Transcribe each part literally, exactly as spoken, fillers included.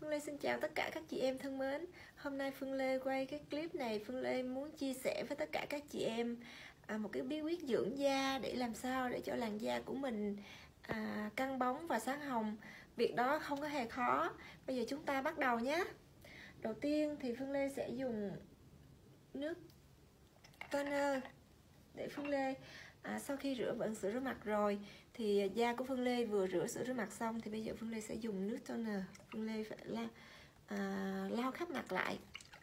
Phương Lê xin chào tất cả các chị em thân mến. Hôm nay Phương Lê quay cái clip này, Phương Lê muốn chia sẻ với tất cả các chị em à, một cái bí quyết dưỡng da để làm sao để cho làn da của mình à, căng bóng và sáng hồng. Việc đó không có hề khó. Bây giờ chúng ta bắt đầu nhé. Đầu tiên thì Phương Lê sẽ dùng nước toner để Phương Lê à, sau khi rửa bằng sữa rửa mặt rồi thì da của Phương Lê vừa rửa sữa rửa mặt xong thì bây giờ Phương Lê sẽ dùng nước toner. Phương Lê phải la, à, lau khắp mặt lại.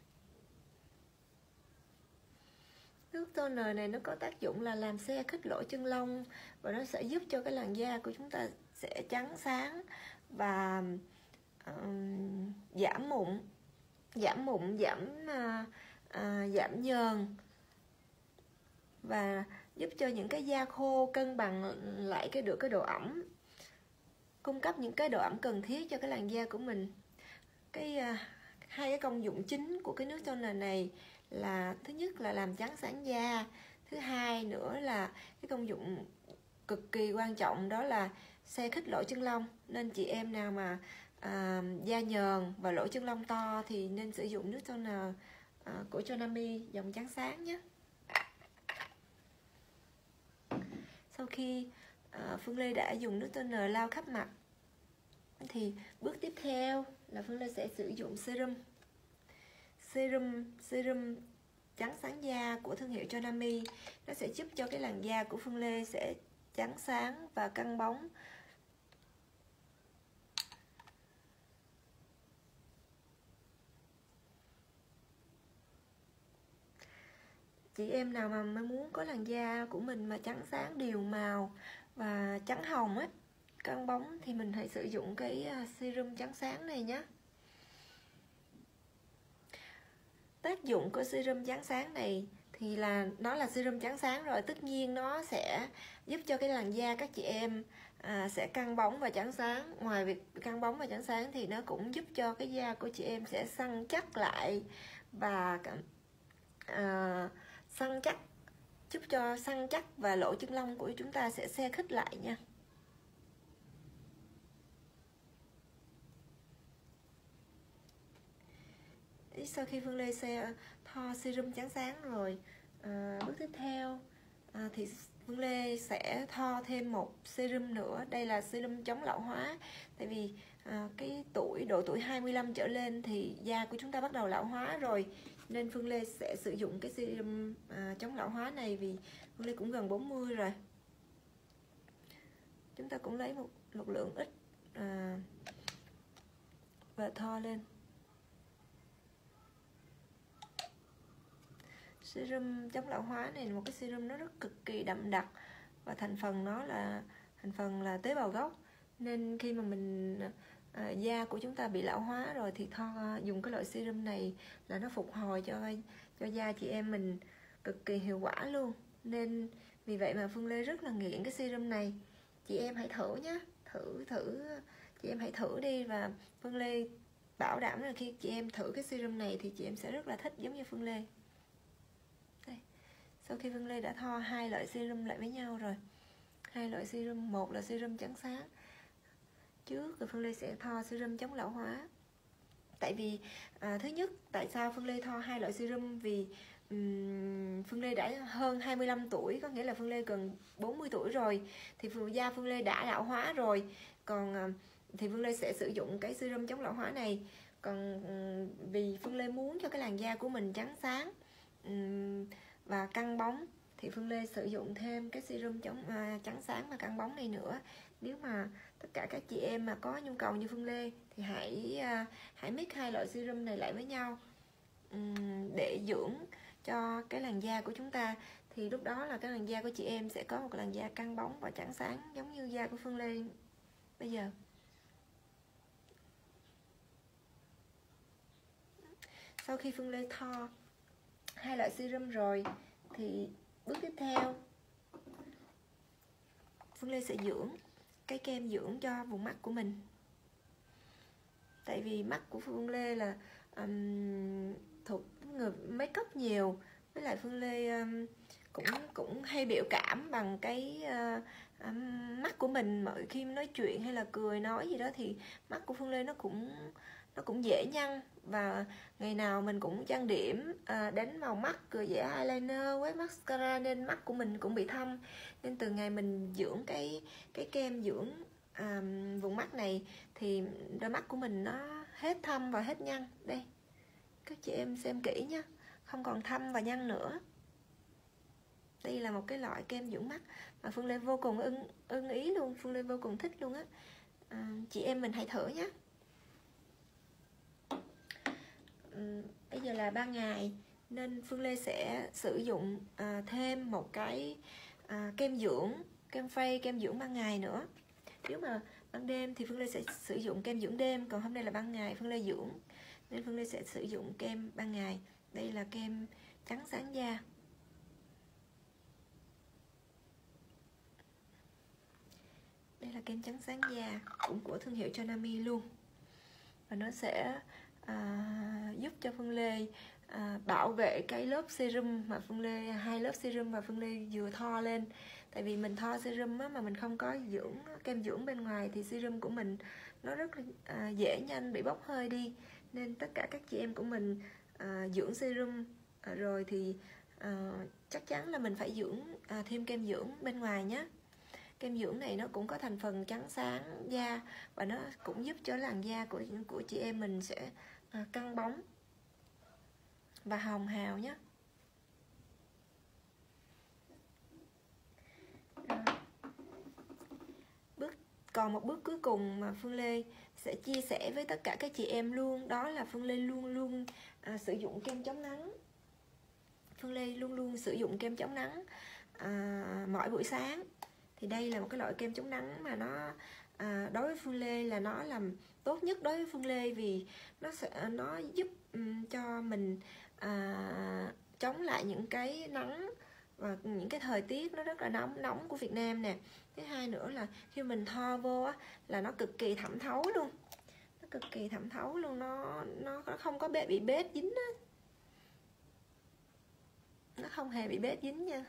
Nước toner này nó có tác dụng là làm xe khít lỗ chân lông và nó sẽ giúp cho cái làn da của chúng ta sẽ trắng sáng và um, giảm mụn, giảm mụn, giảm uh, uh, giảm nhờn và giúp cho những cái da khô cân bằng lại cái được cái độ ẩm, cung cấp những cái độ ẩm cần thiết cho cái làn da của mình. Cái uh, hai cái công dụng chính của cái nước toner này là thứ nhất là làm trắng sáng da, thứ hai nữa là cái công dụng cực kỳ quan trọng đó là xe khít lỗ chân lông. Nên chị em nào mà à, da nhờn và lỗ chân lông to thì nên sử dụng nước toner à, của Chonami dòng trắng sáng nhé. Sau khi à, Phương Lê đã dùng nước toner lau khắp mặt thì bước tiếp theo là Phương Lê sẽ sử dụng serum. Serum serum trắng sáng da của thương hiệu Chonami. Nó sẽ giúp cho cái làn da của Phương Lê sẽ trắng sáng và căng bóng. Chị em nào mà muốn có làn da của mình mà trắng sáng đều màu và trắng hồng á, căng bóng thì mình hãy sử dụng cái serum trắng sáng này nhé. Tác dụng của serum trắng sáng này thì là nó là serum trắng sáng rồi, tất nhiên nó sẽ giúp cho cái làn da các chị em à, sẽ căng bóng và trắng sáng. Ngoài việc căng bóng và trắng sáng thì nó cũng giúp cho cái da của chị em sẽ săn chắc lại và à, săn chắc, giúp cho săn chắc và lỗ chân lông của chúng ta sẽ se khít lại nha. Sau khi Phương Lê xe thoa serum trắng sáng rồi, à, bước tiếp theo à, thì Phương Lê sẽ thoa thêm một serum nữa. Đây là serum chống lão hóa. Tại vì à, cái tuổi độ tuổi hai mươi lăm trở lên thì da của chúng ta bắt đầu lão hóa rồi, nên Phương Lê sẽ sử dụng cái serum à, chống lão hóa này vì Phương Lê cũng gần bốn mươi rồi. Chúng ta cũng lấy một, một lượng ít à, và thoa lên. Serum chống lão hóa này là một cái serum nó rất cực kỳ đậm đặc và thành phần nó là thành phần là tế bào gốc, nên khi mà mình à, da của chúng ta bị lão hóa rồi thì thoa dùng cái loại serum này là nó phục hồi cho cho da chị em mình cực kỳ hiệu quả luôn. Nên vì vậy mà Phương Lê rất là nghiện cái serum này. Chị em hãy thử nhé, thử thử chị em hãy thử đi, và Phương Lê bảo đảm là khi chị em thử cái serum này thì chị em sẽ rất là thích giống như Phương Lê. Đây. Sau khi Phương Lê đã thoa hai loại serum lại với nhau rồi, hai loại serum, một là serum trắng sáng trước, rồi Phương Lê sẽ thoa serum chống lão hóa. Tại vì à, thứ nhất, tại sao Phương Lê thoa hai loại serum? Vì um, Phương Lê đã hơn hai mươi lăm tuổi, có nghĩa là Phương Lê gần bốn mươi tuổi rồi, thì da Phương Lê đã lão hóa rồi. Còn à, thì Phương Lê sẽ sử dụng cái serum chống lão hóa này. Còn um, vì Phương Lê muốn cho cái làn da của mình trắng sáng um, và căng bóng thì Phương Lê sử dụng thêm cái serum chống à, trắng sáng và căng bóng này nữa. Nếu mà tất cả các chị em mà có nhu cầu như Phương Lê thì hãy à, hãy mix hai loại serum này lại với nhau um, để dưỡng cho cái làn da của chúng ta. Thì lúc đó là cái làn da của chị em sẽ có một làn da căng bóng và trắng sáng giống như da của Phương Lê bây giờ. Sau khi Phương Lê thoa hai loại serum rồi thì bước tiếp theo Phương Lê sẽ dưỡng cái kem dưỡng cho vùng mắt của mình. Tại vì mắt của Phương Lê là um, thuộc người make up nhiều, với lại Phương Lê um, cũng cũng hay biểu cảm bằng cái uh, à, mắt của mình mỗi khi nói chuyện hay là cười nói gì đó thì mắt của Phương Lê nó cũng nó cũng dễ nhăn, và ngày nào mình cũng trang điểm, à, đánh màu mắt, rồi vẽ eyeliner, quét mascara nên mắt của mình cũng bị thâm. Nên từ ngày mình dưỡng cái cái kem dưỡng à, vùng mắt này thì đôi mắt của mình nó hết thâm và hết nhăn. Đây các chị em xem kỹ nhé, không còn thâm và nhăn nữa. Đây là một cái loại kem dưỡng mắt mà Phương Lê vô cùng ưng ưng ý luôn, Phương Lê vô cùng thích luôn á. À, chị em mình hãy thử nhé. Ừ, bây giờ là ban ngày nên Phương Lê sẽ sử dụng à, thêm một cái à, kem dưỡng, kem phay, kem dưỡng ban ngày nữa. Nếu mà ban đêm thì Phương Lê sẽ sử dụng kem dưỡng đêm, còn hôm nay là ban ngày Phương Lê dưỡng nên Phương Lê sẽ sử dụng kem ban ngày. Đây là kem trắng sáng da. Đây là kem trắng sáng da cũng của thương hiệu Chanami luôn, và nó sẽ à, giúp cho Phương Lê à, bảo vệ cái lớp serum mà Phương Lê hai lớp serum mà Phương Lê vừa thoa lên. Tại vì mình thoa serum á, mà mình không có dưỡng kem dưỡng bên ngoài thì serum của mình nó rất à, dễ nhanh bị bốc hơi đi. Nên tất cả các chị em của mình à, dưỡng serum à, rồi thì à, chắc chắn là mình phải dưỡng à, thêm kem dưỡng bên ngoài nhé. Kem dưỡng này nó cũng có thành phần trắng sáng da, và nó cũng giúp cho làn da của của chị em mình sẽ à, căng bóng và hồng hào nhé. Rồi. Bước còn một bước cuối cùng mà Phương Lê sẽ chia sẻ với tất cả các chị em luôn, đó là Phương Lê luôn luôn à, sử dụng kem chống nắng. Phương Lê luôn luôn sử dụng kem chống nắng à, mỗi buổi sáng. Thì đây là một cái loại kem chống nắng mà nó à, đối với Phương Lê là nó làm tốt nhất đối với Phương Lê, vì nó sẽ nó giúp um, cho mình à, chống lại những cái nắng và những cái thời tiết nó rất là nóng nóng của Việt Nam nè. Thứ hai nữa là khi mình thoa vô á, là nó cực kỳ thẩm thấu luôn, nó cực kỳ thẩm thấu luôn, nó nó không có bị bết dính á, nó không hề bị bết dính nha.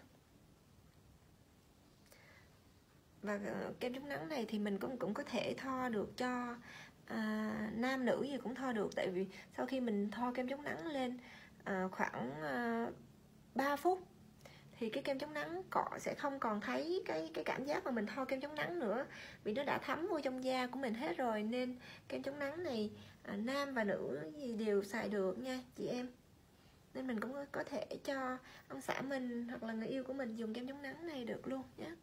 Và kem chống nắng này thì mình cũng cũng có thể thoa được cho à, nam nữ gì cũng thoa được. Tại vì sau khi mình thoa kem chống nắng lên à, khoảng à, ba phút thì cái kem chống nắng cọ sẽ không còn thấy cái cái cảm giác mà mình thoa kem chống nắng nữa, vì nó đã thấm vô trong da của mình hết rồi. Nên kem chống nắng này à, nam và nữ gì đều xài được nha chị em. Nên mình cũng có thể cho ông xã mình hoặc là người yêu của mình dùng kem chống nắng này được luôn nhé.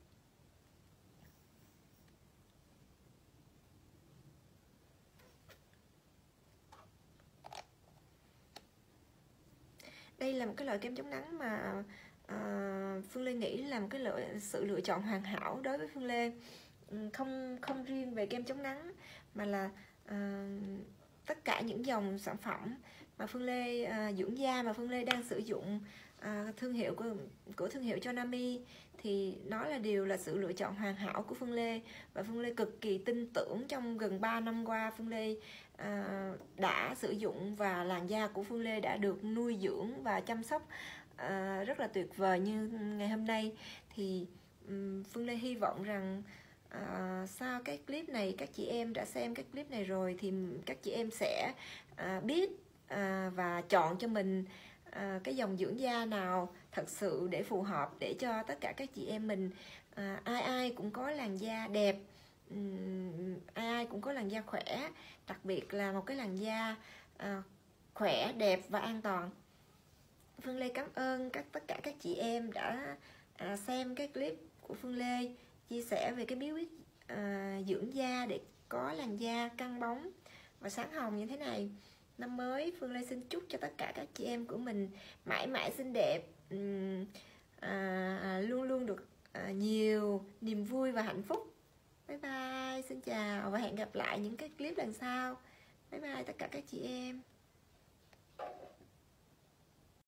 Đây là một cái loại kem chống nắng mà à, Phương Lê nghĩ là một cái lựa, sự lựa chọn hoàn hảo đối với Phương Lê. Không không riêng về kem chống nắng mà là à, tất cả những dòng sản phẩm mà Phương Lê à, dưỡng da mà Phương Lê đang sử dụng à, thương hiệu của, của thương hiệu Chanami thì nó là đều là sự lựa chọn hoàn hảo của Phương Lê. Và Phương Lê cực kỳ tin tưởng trong gần ba năm qua Phương Lê à, đã sử dụng, và làn da của Phương Lê đã được nuôi dưỡng và chăm sóc à, rất là tuyệt vời như ngày hôm nay. Thì um, Phương Lê hy vọng rằng à, sau cái clip này, các chị em đã xem cái clip này rồi thì các chị em sẽ à, biết à, và chọn cho mình à, cái dòng dưỡng da nào thật sự để phù hợp, để cho tất cả các chị em mình à, ai ai cũng có làn da đẹp, um, ai ai cũng có làn da khỏe, đặc biệt là một cái làn da à, khỏe, đẹp và an toàn. Phương Lê cảm ơn các tất cả các chị em đã à, xem cái clip của Phương Lê chia sẻ về cái bí quyết à, dưỡng da để có làn da căng bóng và sáng hồng như thế này. Năm mới Phương Lê xin chúc cho tất cả các chị em của mình mãi mãi xinh đẹp, um, à, à, luôn luôn được à, nhiều niềm vui và hạnh phúc. Bye bye, xin chào và hẹn gặp lại những cái clip lần sau. Bye bye tất cả các chị em.